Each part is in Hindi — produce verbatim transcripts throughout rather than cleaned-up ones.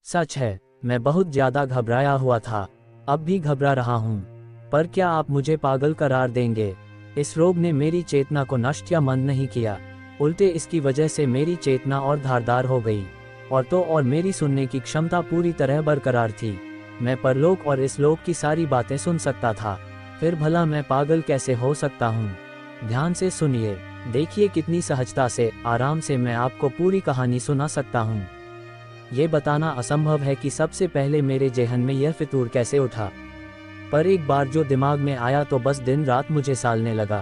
सच है, मैं बहुत ज्यादा घबराया हुआ था, अब भी घबरा रहा हूँ। पर क्या आप मुझे पागल करार देंगे? इस रोग ने मेरी चेतना को नष्ट या मंद नहीं किया, उल्टे इसकी वजह से मेरी चेतना और धारदार हो गई, और तो और मेरी सुनने की क्षमता पूरी तरह बरकरार थी। मैं परलोक और इस लोक की सारी बातें सुन सकता था। फिर भला मैं पागल कैसे हो सकता हूँ? ध्यान से सुनिए, देखिए कितनी सहजता से, आराम से मैं आपको पूरी कहानी सुना सकता हूँ। ये बताना असंभव है कि सबसे पहले मेरे जेहन में यह फितूर कैसे उठा, पर एक बार जो दिमाग में आया तो बस दिन रात मुझे सालने लगा।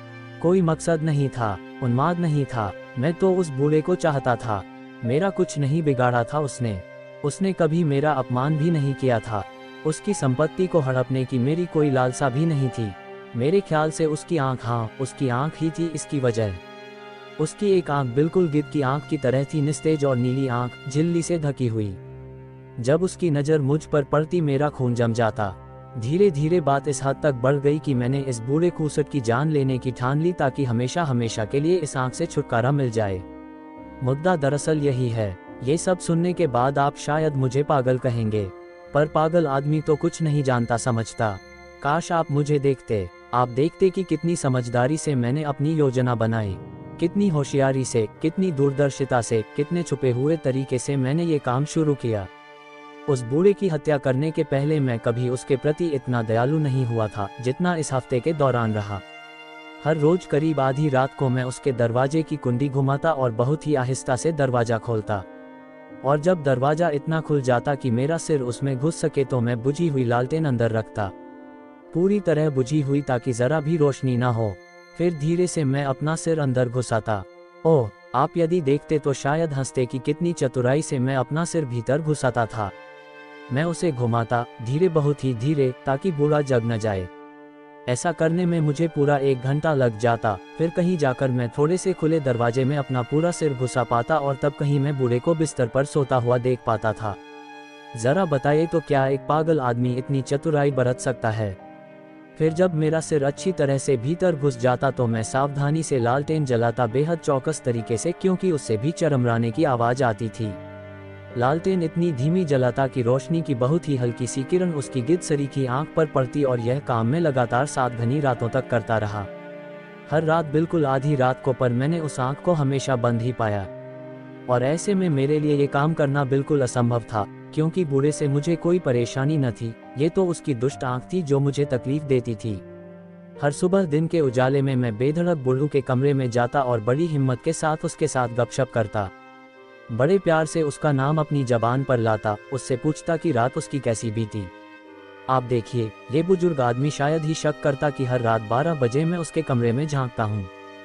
कोई मकसद नहीं था, उन्माद नहीं था, मैं तो उस बूढ़े को चाहता था। मेरा कुछ नहीं बिगाड़ा था उसने उसने कभी मेरा अपमान भी नहीं किया था। उसकी संपत्ति को हड़पने की मेरी कोई लालसा भी नहीं थी। मेरे ख्याल से उसकी आंख, हाँ उसकी आंख ही थी इसकी वजह। उसकी एक आंख बिल्कुल गिद्ध की आंख की तरह थी, निस्तेज और नीली आंख, झिल्ली से ढकी हुई। जब उसकी नज़र मुझ पर पड़ती मेरा खून जम जाता। धीरे धीरे बात इस हद तक बढ़ गई कि मैंने इस बूढ़े खूसट की जान लेने की ठान ली, ताकि हमेशा हमेशा के लिए इस आंख से छुटकारा मिल जाए। मुद्दा दरअसल यही है। ये सब सुनने के बाद आप शायद मुझे पागल कहेंगे, पर पागल आदमी तो कुछ नहीं जानता समझता। काश आप मुझे देखते, आप देखते कि कितनी समझदारी से मैंने अपनी योजना बनाई, कितनी होशियारी से, कितनी दूरदर्शिता से, कितने छुपे हुए तरीके से मैंने ये काम शुरू किया। उस बूढ़े की हत्या करने के पहले मैं कभी उसके प्रति इतना दयालु नहीं हुआ था जितना इस हफ्ते के दौरान रहा। हर रोज करीब आधी रात को मैं उसके दरवाजे की कुंडी घुमाता और बहुत ही आहिस्ता से दरवाजा खोलता, और जब दरवाजा इतना खुल जाता कि मेरा सिर उसमें घुस सके तो मैं बुझी हुई लालटेन अंदर रखता, पूरी तरह बुझी हुई ताकि जरा भी रोशनी ना हो। फिर धीरे से मैं अपना सिर अंदर घुसाता। ओह, आप यदि देखते तो शायद हंसते कि कितनी चतुराई से मैं अपना सिर भीतर घुसाता था। मैं उसे घुमाता, धीरे, बहुत ही धीरे, ताकि बूढ़ा जग न जाए। ऐसा करने में मुझे पूरा एक घंटा लग जाता। फिर कहीं जाकर मैं थोड़े से खुले दरवाजे में अपना पूरा सिर घुसा पाता, और तब कहीं मैं बूढ़े को बिस्तर पर सोता हुआ देख पाता था। जरा बताइए तो क्या एक पागल आदमी इतनी चतुराई बरत सकता है? फिर जब मेरा सिर अच्छी तरह से भीतर घुस जाता तो मैं सावधानी से लालटेन जलाता, बेहद चौकस तरीके से, क्योंकि उससे भी चरमराने की आवाज आती थी। लालटेन इतनी धीमी जलाता कि रोशनी की बहुत ही हल्की सी किरण उसकी गिद्ध सरीखी आंख पर पड़ती, और यह काम मैं लगातार सात घनी रातों तक करता रहा। हर रात बिल्कुल आधी रात को, पर मैंने उस आंख को हमेशा बंद ही पाया। और ऐसे में मेरे लिए ये काम करना बिल्कुल असंभव था, क्योंकि बूढ़े से मुझे कोई परेशानी न थी, ये तो उसकी दुष्ट आंख थी जो मुझे तकलीफ देती थी। हर सुबह दिन के उजाले में मैं बेधड़क बूढ़ू के कमरे में जाता और बड़ी हिम्मत के साथ उसके साथ गपशप करता। बड़े प्यार से उसका नाम अपनी जबान पर लाता, उससे पूछता कि रात उसकी कैसी बीती। आप देखिए, ये बुजुर्ग आदमी शायद ही शक करता कि हर रात बारह बजे मैं उसके कमरे में झांकता हूँ।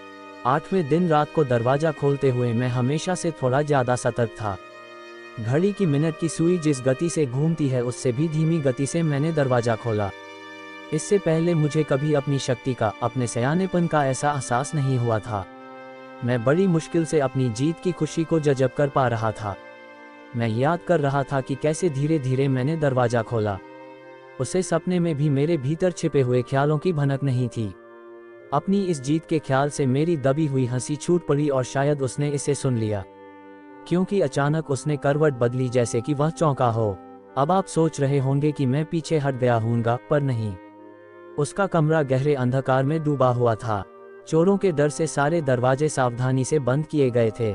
आठवें दिन रात को दरवाजा खोलते हुए मैं हमेशा से थोड़ा ज्यादा सतर्क था। घड़ी की मिनट की सुई जिस गति से घूमती है उससे भी धीमी गति से मैंने दरवाजा खोला। इससे पहले मुझे कभी अपनी शक्ति का, अपने सयानेपन का ऐसा एहसास नहीं हुआ था। मैं बड़ी मुश्किल से अपनी जीत की खुशी को जज़ब कर पा रहा था। मैं याद कर रहा था कि कैसे धीरे धीरे मैंने दरवाजा खोला। उसे सपने में भी मेरे भीतर छिपे हुए ख्यालों की भनक नहीं थी। अपनी इस जीत के ख्याल से मेरी दबी हुई हंसी छूट पड़ी, और शायद उसने इसे सुन लिया, क्योंकि अचानक उसने करवट बदली, जैसे कि वह चौंका हो। अब आप सोच रहे होंगे कि मैं पीछे हट गया हूँगा, पर नहीं। उसका कमरा गहरे अंधकार में डूबा हुआ था। चोरों के डर से सारे दरवाजे सावधानी से बंद किए गए थे,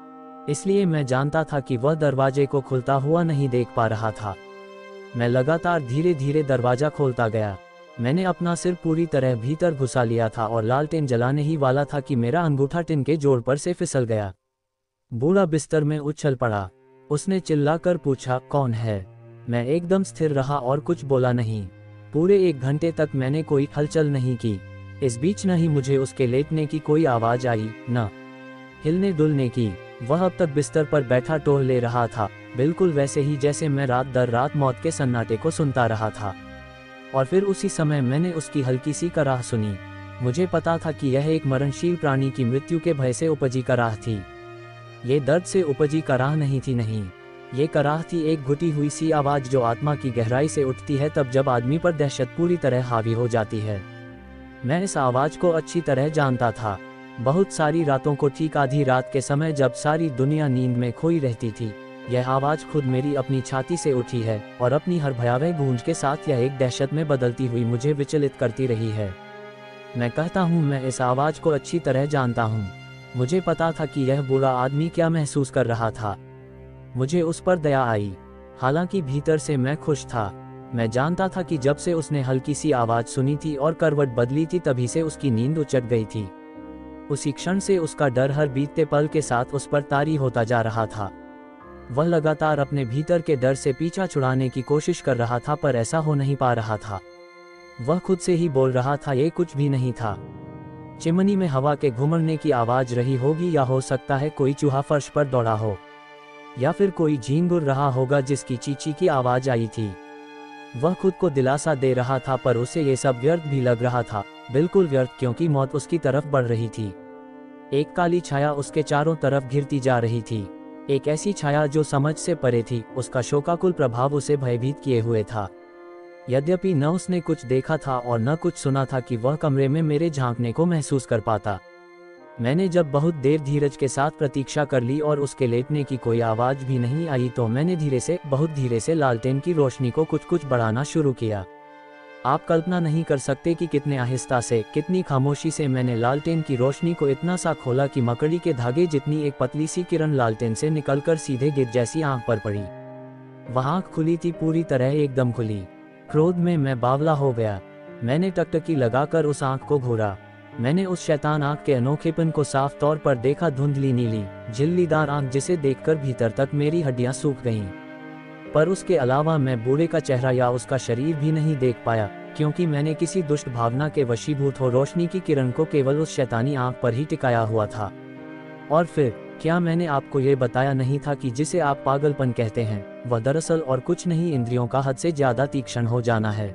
इसलिए मैं जानता था कि वह दरवाजे को खुलता हुआ नहीं देख पा रहा था। मैं लगातार धीरे धीरे दरवाजा खोलता गया। मैंने अपना सिर पूरी तरह भीतर घुसा लिया था और लालटेन जलाने ही वाला था कि मेरा अंगूठा टिन के जोड़ पर से फिसल गया। बूढ़ा बिस्तर में उछल पड़ा। उसने चिल्लाकर पूछा, कौन है? मैं एकदम स्थिर रहा और कुछ बोला नहीं। पूरे एक घंटे तक मैंने कोई हलचल नहीं की। इस बीच न ही मुझे उसके लेटने की कोई आवाज आई, न हिलने डुलने की। वह अब तक बिस्तर पर बैठा टोह ले रहा था, बिल्कुल वैसे ही जैसे मैं रात दर रात मौत के सन्नाटे को सुनता रहा था। और फिर उसी समय मैंने उसकी हल्की सी कराह सुनी। मुझे पता था कि यह एक मरणशील प्राणी की मृत्यु के भय से उपजी कराह थी। ये दर्द से उपजी कराह नहीं थी, नहीं, ये कराह थी एक घुटी हुई सी आवाज जो आत्मा की गहराई से उठती है तब जब आदमी पर दहशत पूरी तरह हावी हो जाती है। मैं इस आवाज को अच्छी तरह जानता था। बहुत सारी रातों को ठीक आधी रात के समय, जब सारी दुनिया नींद में खोई रहती थी, यह आवाज़ खुद मेरी अपनी छाती से उठी है और अपनी हर भयावह गूंज के साथ यह एक दहशत में बदलती हुई मुझे विचलित करती रही है। मैं कहता हूँ, मैं इस आवाज़ को अच्छी तरह जानता हूँ। मुझे पता था कि यह बुरा आदमी क्या महसूस कर रहा था। मुझे उस पर दया आई। हालांकि भीतर से मैं खुश था। मैं जानता था कि जब से उसने हल्की सी आवाज़ सुनी थी और करवट बदली थी, तभी से उसकी नींद उचट गई थी। उसी क्षण से उसका डर हर बीतते पल के साथ उस पर तारी होता जा रहा था। वह लगातार अपने भीतर के डर से पीछा छुड़ाने की कोशिश कर रहा था, पर ऐसा हो नहीं पा रहा था। वह खुद से ही बोल रहा था, ये कुछ भी नहीं था। चिमनी में हवा के घुमड़ने की आवाज़ रही होगी, या हो सकता है कोई चूहा फर्श पर दौड़ा हो, या फिर कोई झींगुर रहा होगा जिसकी चींची की आवाज़ आई थी। वह खुद को दिलासा दे रहा था, पर उसे ये सब व्यर्थ भी लग रहा था। बिल्कुल व्यर्थ, क्योंकि मौत उसकी तरफ बढ़ रही थी। एक काली छाया उसके चारों तरफ घिरती जा रही थी, एक ऐसी छाया जो समझ से परे थी। उसका शोकाकुल प्रभाव उसे भयभीत किए हुए था। यद्यपि न उसने कुछ देखा था और न कुछ सुना था कि वह कमरे में मेरे झांकने को महसूस कर पाता। मैंने जब बहुत देर धीरज के साथ प्रतीक्षा कर ली और उसके लेटने की कोई आवाज़ भी नहीं आई, तो मैंने धीरे से, बहुत धीरे से लालटेन की रोशनी को कुछ कुछ बढ़ाना शुरू किया। आप कल्पना नहीं कर सकते कि कितने आहिस्ता से, कितनी खामोशी से मैंने लालटेन की रोशनी को इतना सा खोला कि मकड़ी के धागे जितनी एक पतली सी किरण लालटेन से निकलकर सीधे गिद्ध जैसी आंख पर पड़ी। वह आंख खुली थी, पूरी तरह एकदम खुली। क्रोध में मैं बावला हो गया। मैंने टकटकी लगाकर उस आंख को घूरा। मैंने उस शैतान आंख के अनोखेपन को साफ तौर पर देखा। धुंधली नीली झिल्लीदार आंख जिसे देखकर भीतर तक मेरी हड्डियां सूख गईं। पर उसके अलावा मैं बूढ़े का चेहरा या उसका शरीर भी नहीं देख पाया, क्योंकि मैंने किसी दुष्ट भावना के वशीभूत हो रोशनी की किरण को केवल उस शैतानी आंख पर ही टिकाया हुआ था। और फिर, क्या मैंने आपको ये बताया नहीं था कि जिसे आप पागलपन कहते हैं, वह दरअसल और कुछ नहीं, इंद्रियों का हद से ज्यादा तीक्ष्ण हो जाना है।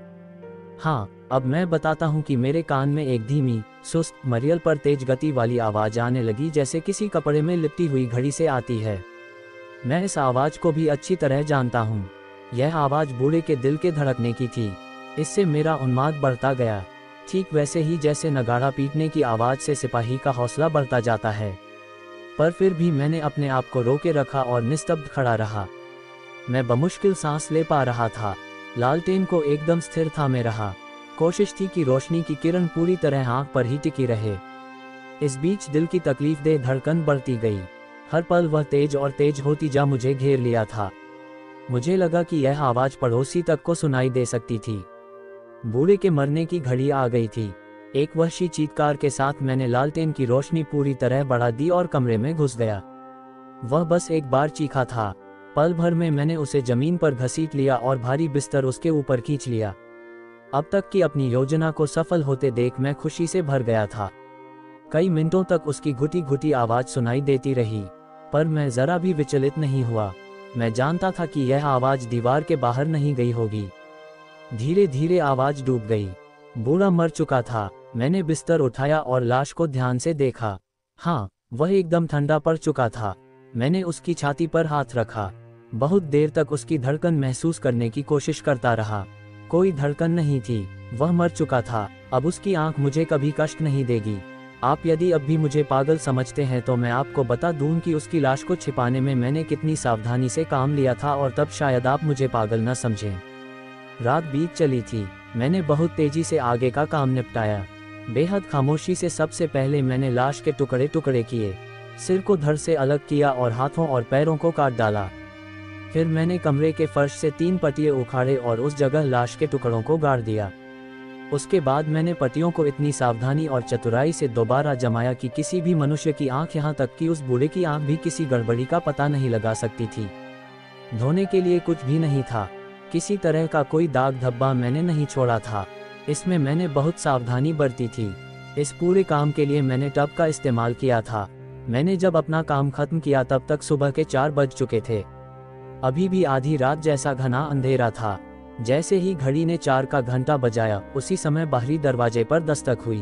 हाँ, अब मैं बताता हूँ कि मेरे कान में एक धीमी, सुस्त, मरियल पर तेज गति वाली आवाज़ आने लगी, जैसे किसी कपड़े में लिपटी हुई घड़ी से आती है। मैं इस आवाज़ को भी अच्छी तरह जानता हूँ। यह आवाज़ बूढ़े के दिल के धड़कने की थी। इससे मेरा उन्माद बढ़ता गया, ठीक वैसे ही जैसे नगाड़ा पीटने की आवाज़ से सिपाही का हौसला बढ़ता जाता है। पर फिर भी मैंने अपने आप को रोके रखा और निस्तब्ध खड़ा रहा। मैं बमुश्किल सांस ले पा रहा था। लालटेन को एकदम स्थिर थामे रहा। कोशिश थी कि रोशनी की किरण पूरी तरह आंख पर ही टिकी रहे। इस बीच दिल की तकलीफदेह धड़कन बढ़ती गई। हर पल वह तेज और तेज होती जा मुझे घेर लिया था। मुझे लगा कि यह आवाज़ पड़ोसी तक को सुनाई दे सकती थी। बूढ़े के मरने की घड़ी आ गई थी। एक वहशी चीत्कार के साथ मैंने लालटेन की रोशनी पूरी तरह बढ़ा दी और कमरे में घुस गया। वह बस एक बार चीखा था। पल भर में मैंने उसे जमीन पर घसीट लिया और भारी बिस्तर उसके ऊपर खींच लिया। अब तक की अपनी योजना को सफल होते देख मैं खुशी से भर गया था। कई मिनटों तक उसकी घुटी घुटी आवाज़ सुनाई देती रही, पर मैं जरा भी विचलित नहीं हुआ। मैं जानता था कि यह आवाज़ दीवार के बाहर नहीं गई होगी। धीरे धीरे आवाज़ डूब गई। बूढ़ा मर चुका था। मैंने बिस्तर उठाया और लाश को ध्यान से देखा। हाँ, वह एकदम ठंडा पड़ चुका था। मैंने उसकी छाती पर हाथ रखा। बहुत देर तक उसकी धड़कन महसूस करने की कोशिश करता रहा। कोई धड़कन नहीं थी। वह मर चुका था। अब उसकी आंख मुझे कभी कष्ट नहीं देगी। आप यदि अब भी मुझे पागल समझते हैं तो मैं आपको बता दूं कि उसकी लाश को छिपाने में मैंने कितनी सावधानी से काम लिया था, और तब शायद आप मुझे पागल न समझें। रात बीत चली थी। मैंने बहुत तेजी से आगे का काम निपटाया। बेहद खामोशी से सबसे पहले मैंने लाश के टुकड़े टुकड़े किए, सिर को धड़ से अलग किया और हाथों और पैरों को काट डाला। फिर मैंने कमरे के फर्श से तीन पटिये उखाड़े और उस जगह लाश के टुकड़ों को गाड़ दिया। उसके बाद मैंने पट्टियों को इतनी सावधानी और चतुराई से दोबारा जमाया कि किसी भी मनुष्य की आंख, यहाँ तक कि उस बूढ़े की आंख भी किसी गड़बड़ी का पता नहीं लगा सकती थी। धोने के लिए कुछ भी नहीं था। किसी तरह का कोई दाग धब्बा मैंने नहीं छोड़ा था। इसमें मैंने बहुत सावधानी बरती थी। इस पूरे काम के लिए मैंने टब का इस्तेमाल किया था। मैंने जब अपना काम खत्म किया तब तक सुबह के चार बज चुके थे। अभी भी आधी रात जैसा घना अंधेरा था। जैसे ही घड़ी ने चार का घंटा बजाया, उसी समय बाहरी दरवाजे पर दस्तक हुई।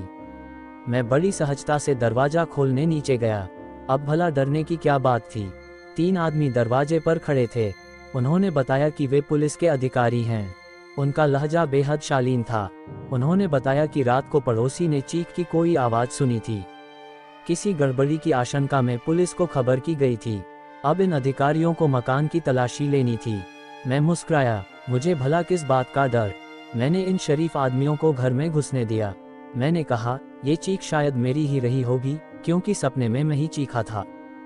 मैं बड़ी सहजता से दरवाजा खोलने नीचे गया। अब भला डरने की क्या बात थी। तीन आदमी दरवाजे पर खड़े थे। उन्होंने बताया कि वे पुलिस के अधिकारी हैं। उनका लहजा बेहद शालीन था। उन्होंने बताया कि रात को पड़ोसी ने चीख की कोई आवाज़ सुनी थी। किसी गड़बड़ी की आशंका में पुलिस को खबर की गई थी। अब इन अधिकारियों को मकान की तलाशी लेनी थी। मैं मुस्कुराया, मुझे भला किस बात का डर। मैंने इन शरीफ आदमियों को घर में घुसने दिया। मैंने कहा, ये चीख शायद मेरी ही रही होगी, क्योंकि सपने में मैं ही चीखा था।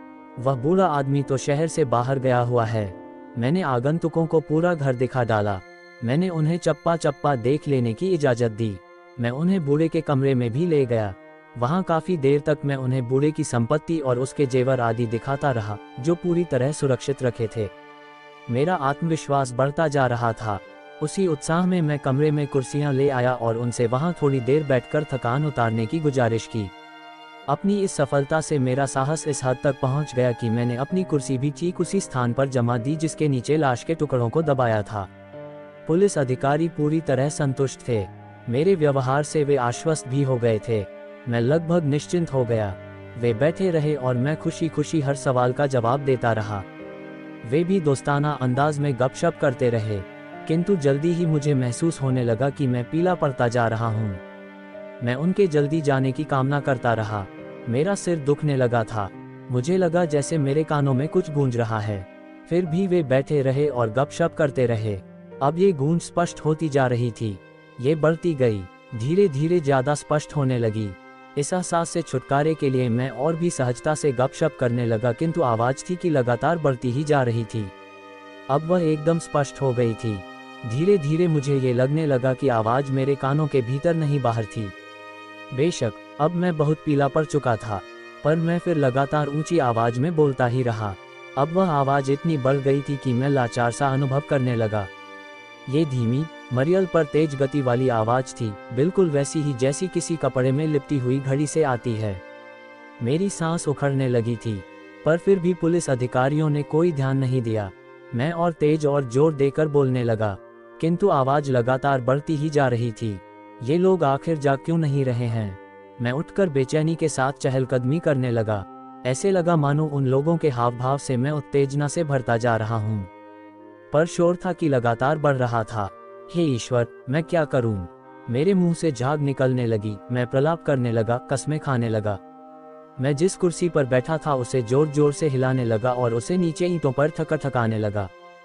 वह बूढ़ा आदमी तो शहर से बाहर गया हुआ है। मैंने आगंतुकों को पूरा घर दिखा डाला। मैंने उन्हें चप्पा चप्पा देख लेने की इजाज़त दी। मैं उन्हें बूढ़े के कमरे में भी ले गया। वहाँ काफ़ी देर तक मैं उन्हें बूढ़े की संपत्ति और उसके जेवर आदि दिखाता रहा, जो पूरी तरह सुरक्षित रखे थे। मेरा आत्मविश्वास बढ़ता जा रहा था। उसी उत्साह में मैं कमरे में कुर्सियां ले आया और उनसे वहां थोड़ी देर बैठकर थकान उतारने की गुजारिश की। अपनी इस सफलता से मेरा साहस इस हद तक पहुंच गया कि मैंने अपनी कुर्सी भी ठीक उसी स्थान पर जमा दी जिसके नीचे लाश के टुकड़ों को दबाया था। पुलिस अधिकारी पूरी तरह संतुष्ट थे। मेरे व्यवहार से वे आश्वस्त भी हो गए थे। मैं लगभग निश्चिंत हो गया। वे बैठे रहे और मैं खुशी खुशी हर सवाल का जवाब देता रहा। वे भी दोस्ताना अंदाज में गपशप करते रहे, किंतु जल्दी ही मुझे महसूस होने लगा कि मैं पीला पड़ता जा रहा हूँ। मैं उनके जल्दी जाने की कामना करता रहा। मेरा सिर दुखने लगा था। मुझे लगा जैसे मेरे कानों में कुछ गूंज रहा है। फिर भी वे बैठे रहे और गपशप करते रहे। अब ये गूंज स्पष्ट होती जा रही थी। ये बढ़ती गई, धीरे धीरे ज़्यादा स्पष्ट होने लगी। इस एहसास से छुटकारे के लिए मैं और भी सहजता से गपशप करने लगा, किंतु आवाज़ थी कि लगातार बढ़ती ही जा रही थी। अब वह एकदम स्पष्ट हो गई थी। धीरे धीरे मुझे ये लगने लगा कि आवाज़ मेरे कानों के भीतर नहीं बाहर थी। बेशक अब मैं बहुत पीला पड़ चुका था, पर मैं फिर लगातार ऊंची आवाज़ में बोलता ही रहा। अब वह आवाज़ इतनी बढ़ गई थी कि मैं लाचार सा अनुभव करने लगा। ये धीमी, मरियल पर तेज गति वाली आवाज़ थी, बिल्कुल वैसी ही जैसी किसी कपड़े में लिपटी हुई घड़ी से आती है। मेरी सांस उखड़ने लगी थी, पर फिर भी पुलिस अधिकारियों ने कोई ध्यान नहीं दिया। मैं और तेज और जोर देकर बोलने लगा, किंतु आवाज़ लगातार बढ़ती ही जा रही थी। ये लोग आखिर जाग क्यों नहीं रहे हैं? मैं उठकर बेचैनी के साथ चहलकदमी करने लगा। ऐसे लगा मानो उन लोगों के हाव भाव से मैं उत्तेजना से भरता जा रहा हूँ। पर शोर था कि लगातार बढ़ रहा था। हे ईश्वर, मैं क्या करूं? मेरे मुंह से झाग निकलने लगी। मैं प्रलाप करने लगा, कसमें खाने लगा। मैं जिस कुर्सी पर बैठा था उसे जोर जोर से हिलाने लगा और उसे नीचे ईंटों पर थका थकाने लगा।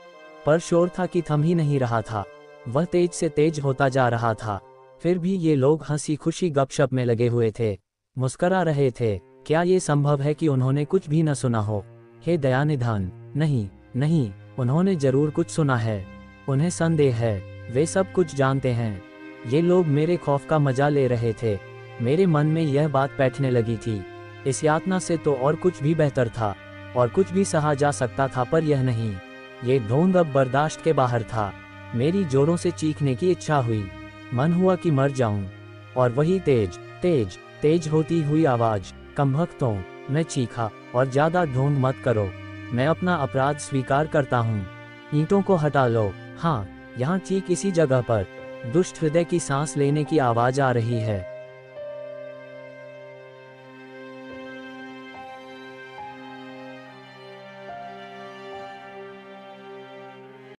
पर शोर था कि थम ही नहीं रहा था। वह तेज से तेज होता जा रहा था। फिर भी ये लोग हंसी खुशी गपशप में लगे हुए थे, मुस्करा रहे थे। क्या ये संभव है कि उन्होंने कुछ भी न सुना हो? हे दयानिधान, नहीं नहीं, उन्होंने जरूर कुछ सुना है। उन्हें संदेह है, वे सब कुछ जानते हैं। ये लोग मेरे खौफ का मजा ले रहे थे। मेरे मन में यह बात बैठने लगी थी, इस यातना से तो और कुछ भी बेहतर था, और कुछ भी सहा जा सकता था, पर यह नहीं। ये ढोंग अब बर्दाश्त के बाहर था। मेरी जोरों से चीखने की इच्छा हुई। मन हुआ कि मर जाऊं। और वही तेज तेज तेज होती हुई आवाज, कमबख्तों, मैं चीखा, और ज्यादा ढोंग मत करो। मैं अपना अपराध स्वीकार करता हूँ। ईंटों को हटा लो। हाँ, यहाँ ठीक इसी जगह पर दुष्ट हृदय की सांस लेने की आवाज आ रही है।